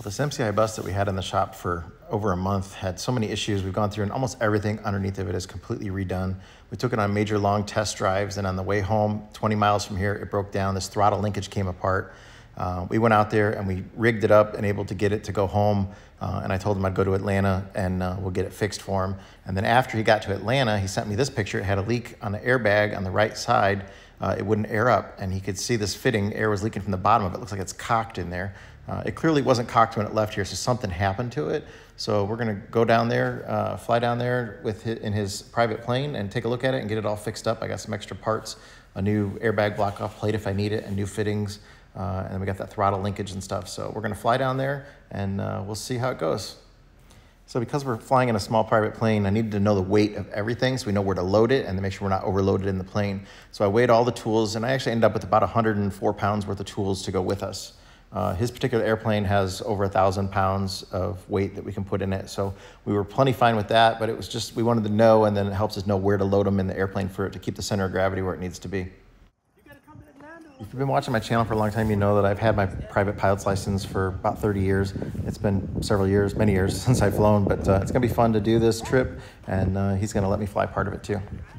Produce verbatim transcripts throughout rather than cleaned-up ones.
Well, this M C I bus that we had in the shop for over a month had so many issues. We've gone through and almost everything underneath of it is completely redone. We took it on major long test drives, and on the way home, twenty miles from here, it broke down. This throttle linkage came apart. Uh, we went out there and we rigged it up and able to get it to go home. Uh, and I told him I'd go to Atlanta and uh, we'll get it fixed for him. And then after he got to Atlanta, he sent me this picture. It had a leak on the airbag on the right side. Uh, it wouldn't air up, and he could see this fitting. Air was leaking from the bottom of it. It looks like it's cocked in there. Uh, it clearly wasn't cocked when it left here, so something happened to it. So we're gonna go down there, uh, fly down there with his, in his private plane and take a look at it and get it all fixed up. I got some extra parts, a new airbag block off plate if I need it, and new fittings. Uh, and we got that throttle linkage and stuff. So we're gonna fly down there and uh, we'll see how it goes. So because we're flying in a small private plane, I needed to know the weight of everything so we know where to load it and to make sure we're not overloaded in the plane. So I weighed all the tools, and I actually ended up with about one hundred four pounds worth of tools to go with us. Uh, his particular airplane has over a thousand pounds of weight that we can put in it. So we were plenty fine with that, but it was just, we wanted to know, and then it helps us know where to load them in the airplane for it to keep the center of gravity where it needs to be. If you've been watching my channel for a long time, you know that I've had my private pilot's license for about thirty years. It's been several years, many years since I've flown, but uh, it's gonna be fun to do this trip, and uh, he's gonna let me fly part of it too.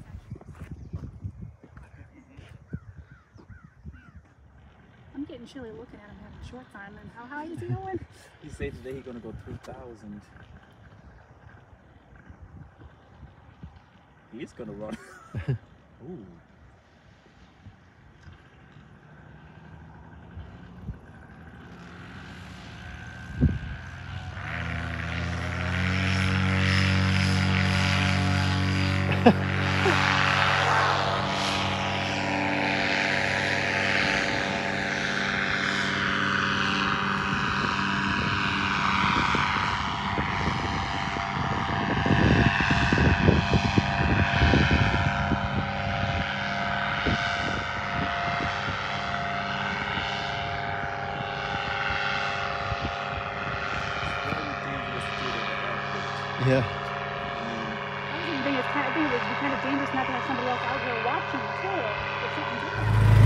I'm getting chilly looking at him having a short time. And how high is he going? He said today he's gonna go three thousand. He's gonna run. Ooh. Yeah. I was even thinking it's kind of, I think it would be kind of dangerous not to have somebody else out here watching too. If something different.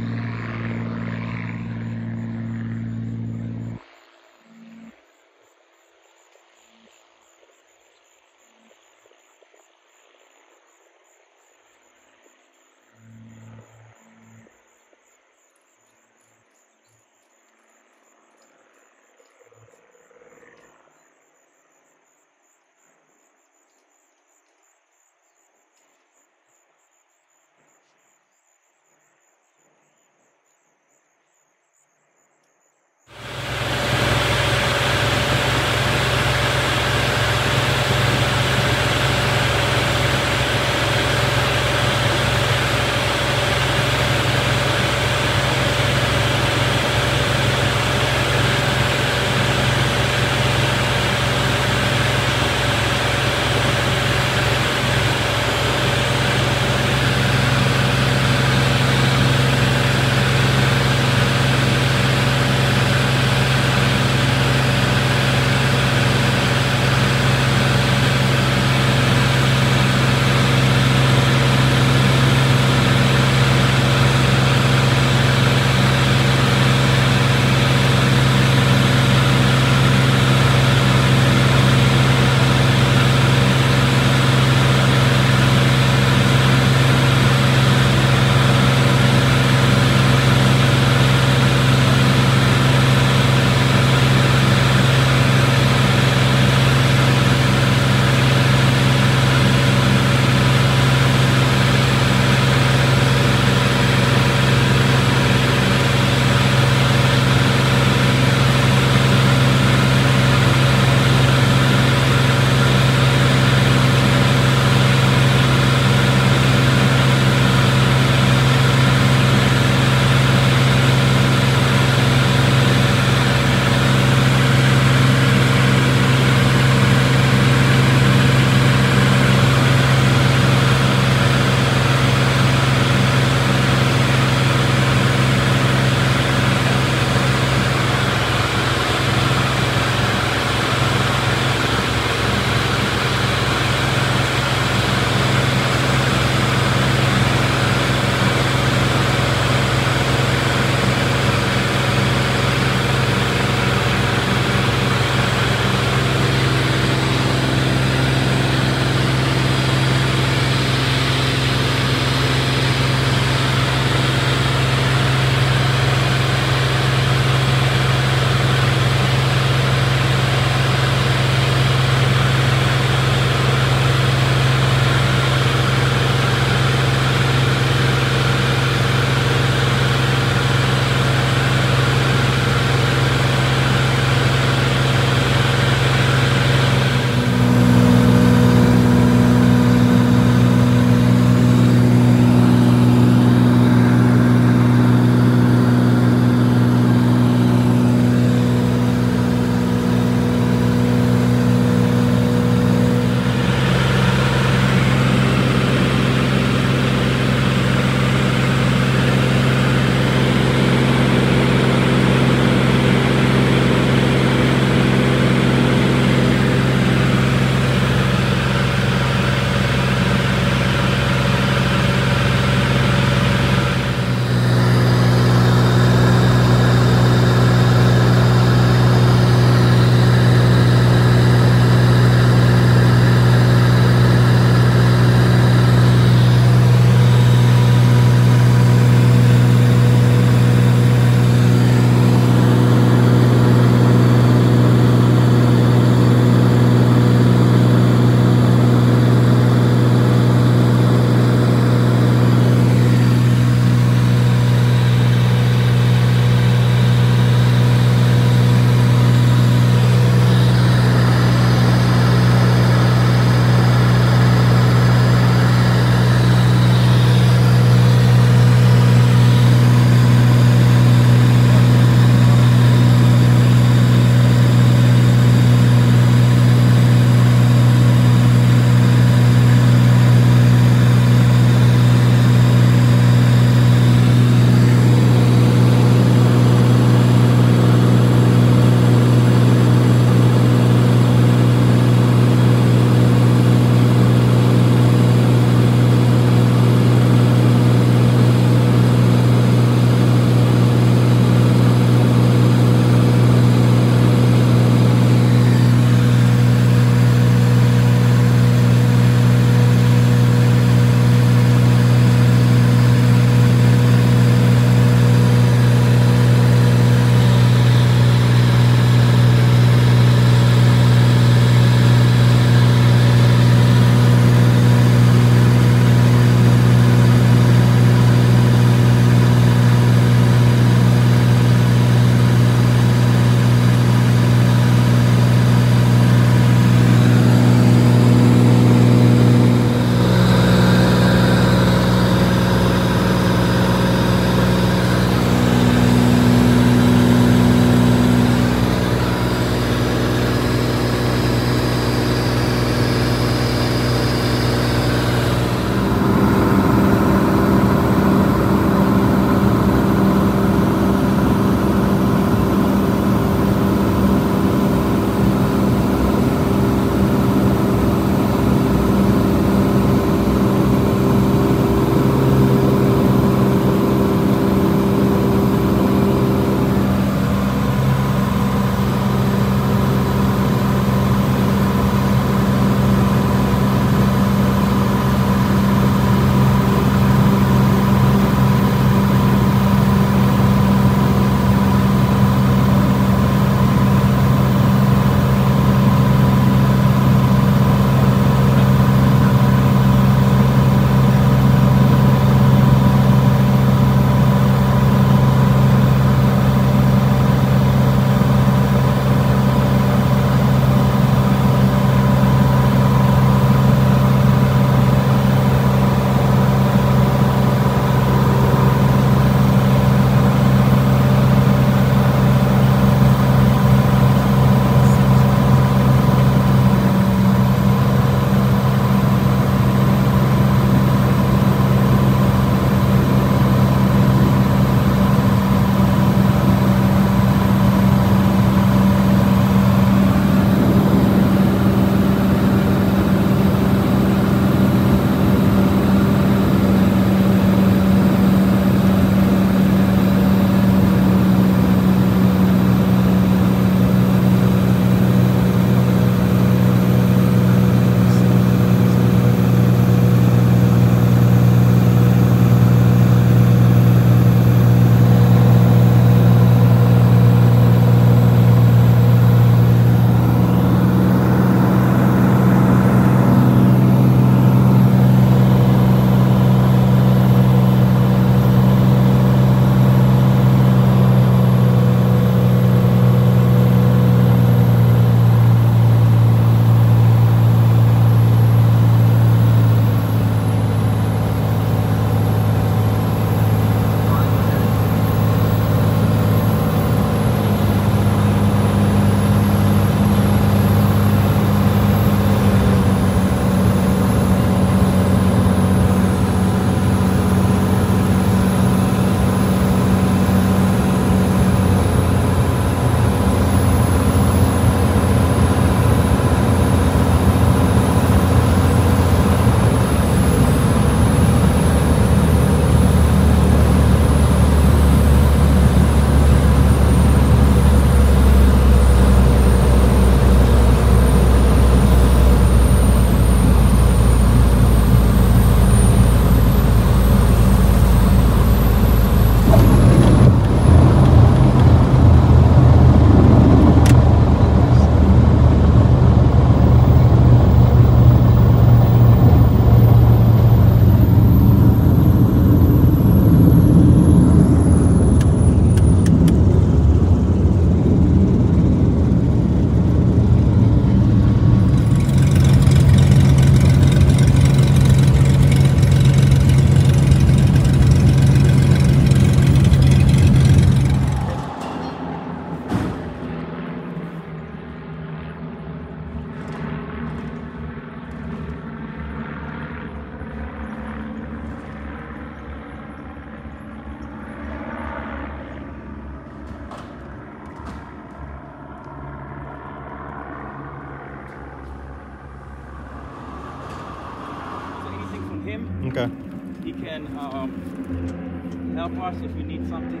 Okay. He can um, help us if we need something.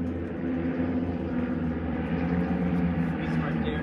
He's right there.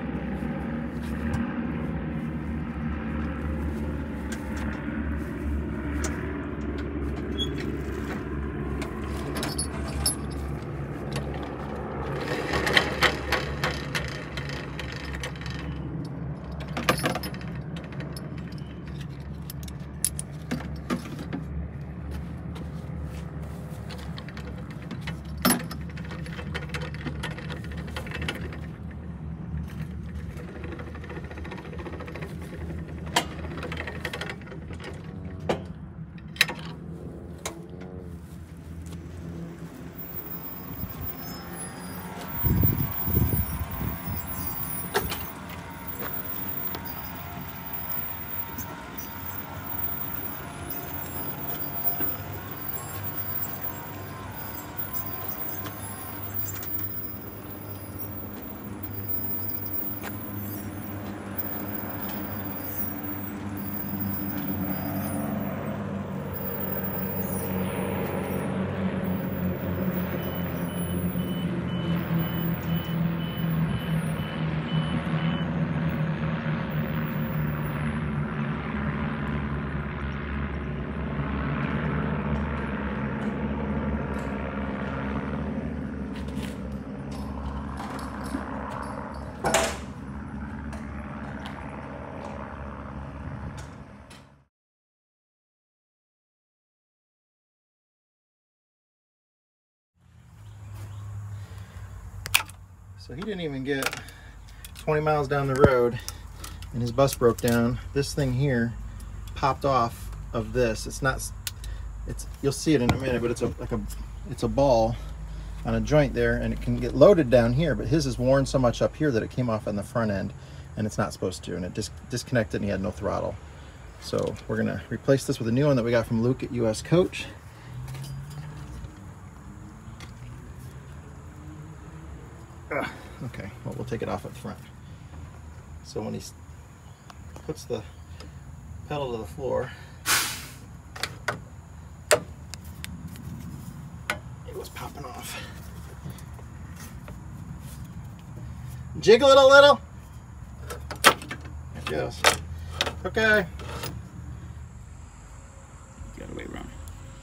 So he didn't even get twenty miles down the road and his bus broke down. This thing here popped off of this. It's not, it's, you'll see it in a minute, but it's a like a it's a ball on a joint there, and it can get loaded down here, but his is worn so much up here that it came off on the front end, and it's not supposed to, and it dis disconnected and he had no throttle. So we're gonna replace this with a new one that we got from Luke at U S Coach. Ugh, okay, well, we'll take it off up front. So when he puts the pedal to the floor, it was popping off. Jiggle it a little. There it goes. Okay. The other way around.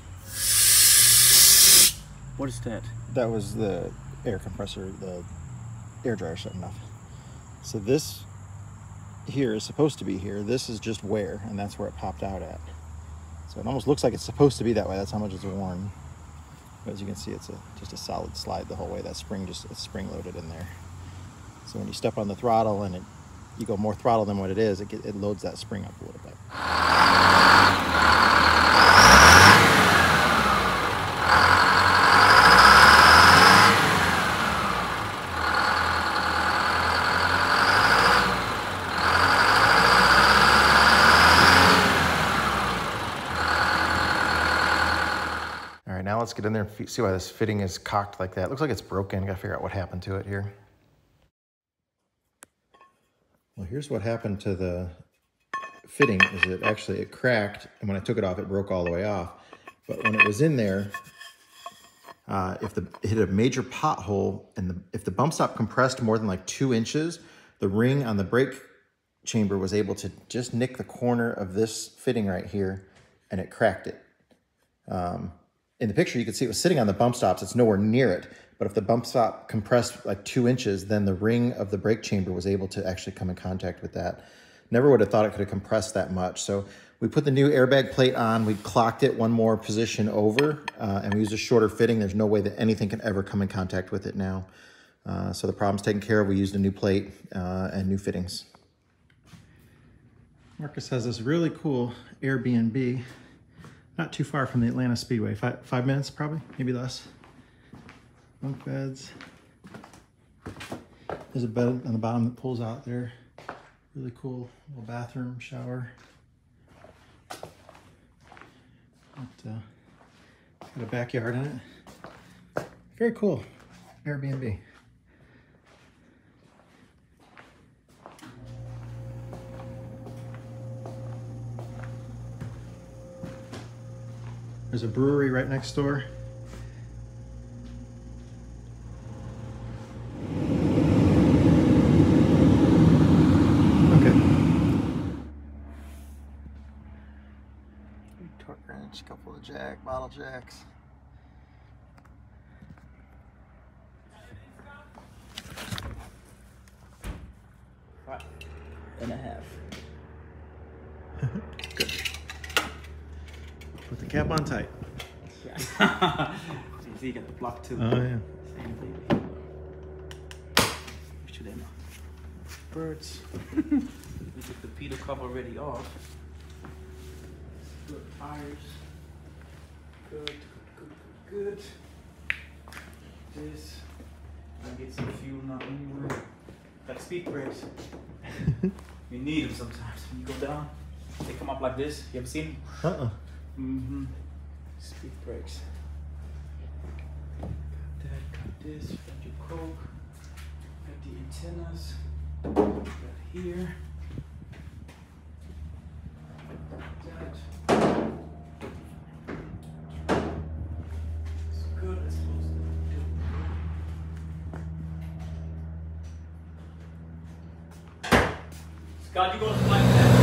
What is that? That was the air compressor, the air dryer shutting off. So this here is supposed to be here. This is just wear, and that's where it popped out at. So it almost looks like it's supposed to be that way. That's how much it's worn. But as you can see, it's a just a solid slide the whole way. That spring just it's spring loaded in there. So when you step on the throttle and it you go more throttle than what it is, it, get, it loads that spring up a little bit. All right, now let's get in there and see why this fitting is cocked like that. It looks like it's broken. Gotta figure out what happened to it here. Well, here's what happened to the fitting is it actually, it cracked, and when I took it off, it broke all the way off. But when it was in there, uh, if the it hit a major pothole, and the, if the bump stop compressed more than like two inches, the ring on the brake chamber was able to just nick the corner of this fitting right here, and it cracked it. Um, in the picture, you can see it was sitting on the bump stops. It's nowhere near it. But if the bump stop compressed like two inches, then the ring of the brake chamber was able to actually come in contact with that. Never would have thought it could have compressed that much. So we put the new airbag plate on, we clocked it one more position over, uh, and we used a shorter fitting. There's no way that anything can ever come in contact with it now. Uh, so the problem's taken care of. We used a new plate uh, and new fittings. Marcus has this really cool Airbnb, not too far from the Atlanta Speedway, five, five minutes probably, maybe less. Bunk beds. There's a bed on the bottom that pulls out there. Really cool little bathroom, shower. Got, uh, got a backyard in it. Very cool Airbnb. There's a brewery right next door. Okay. Torque wrench, a couple of jack, bottle jacks. Five and a half. Good. Put the cap on tight. Yeah. See, you got the block too. Oh yeah. Same thing. Should have birds. We took the pedal cover already off. Good tires. Good, good, good, good. This. I'll get some fuel now anyway. Got speed brakes. You need them sometimes when you go down. They come up like this. You ever seen them? Uh-uh. Mm-hmm. Speed brakes. Got that, got this, got your coke, got the antennas, got here. Got that. It's good, it's supposed to do. Scott, you gonna flank that?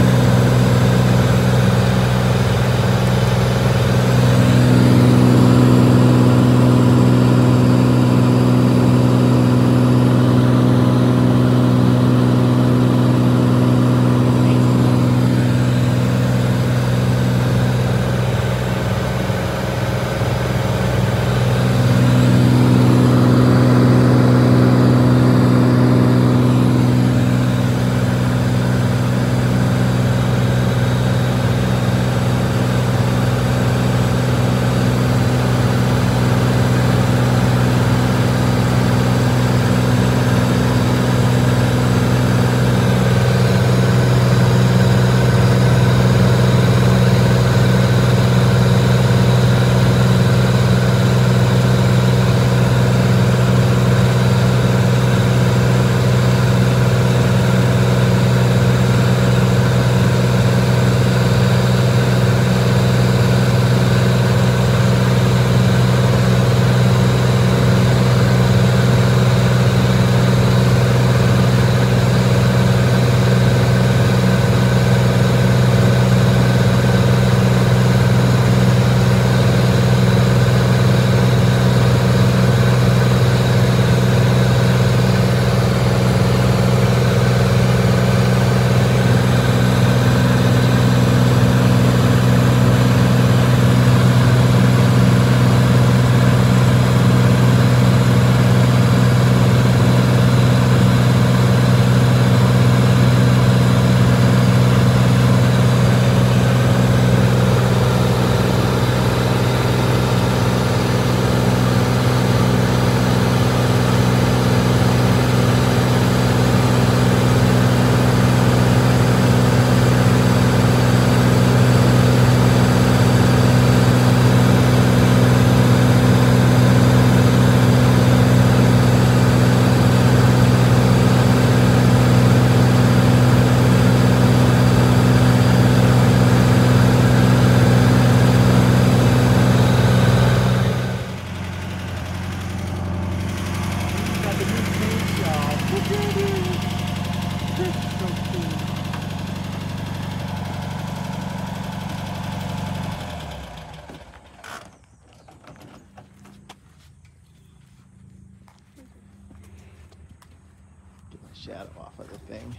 Shadow off of the thing.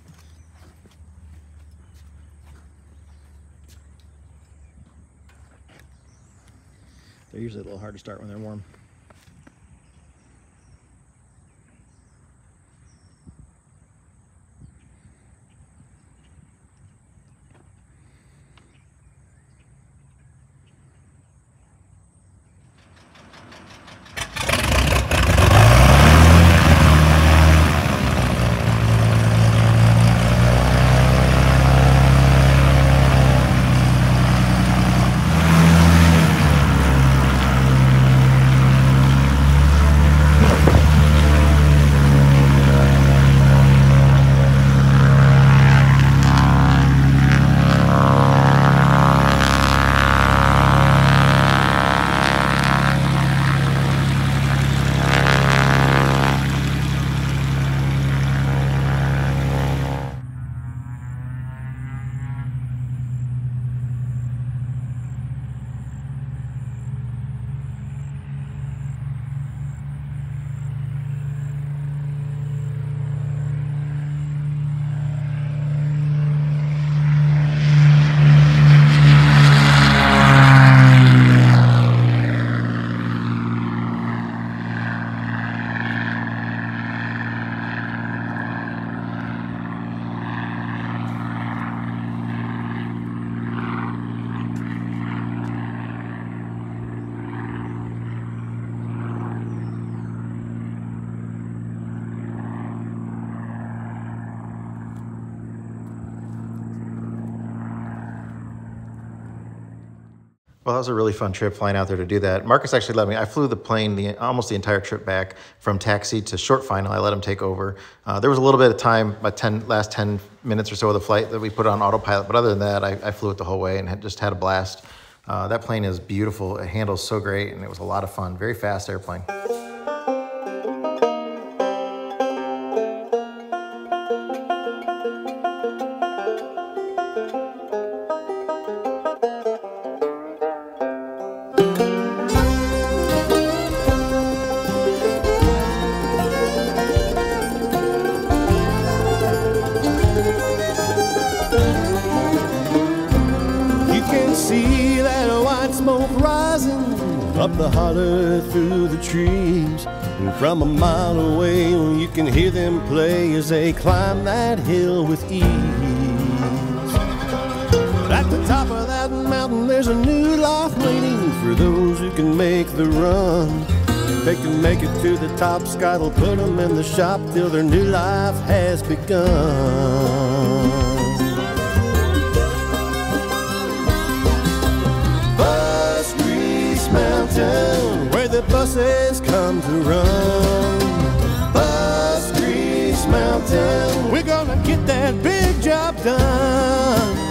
They're usually a little hard to start when they're warm. Well, that was a really fun trip flying out there to do that. Marcus actually let me. I flew the plane the almost the entire trip back from taxi to short final. I let him take over. Uh, there was a little bit of time, about ten last ten minutes or so of the flight that we put on autopilot. But other than that, I, I flew it the whole way and had, just had a blast. Uh, that plane is beautiful. It handles so great, and it was a lot of fun. Very fast airplane. See that white smoke rising up the holler through the trees, and from a mile away you can hear them play as they climb that hill with ease. But at the top of that mountain there's a new life waiting for those who can make the run. If they can make it to the top, Scott will put them in the shop till their new life has begun. Mountain, where the buses come to run. Bus Grease Mountain, we're gonna get that big job done.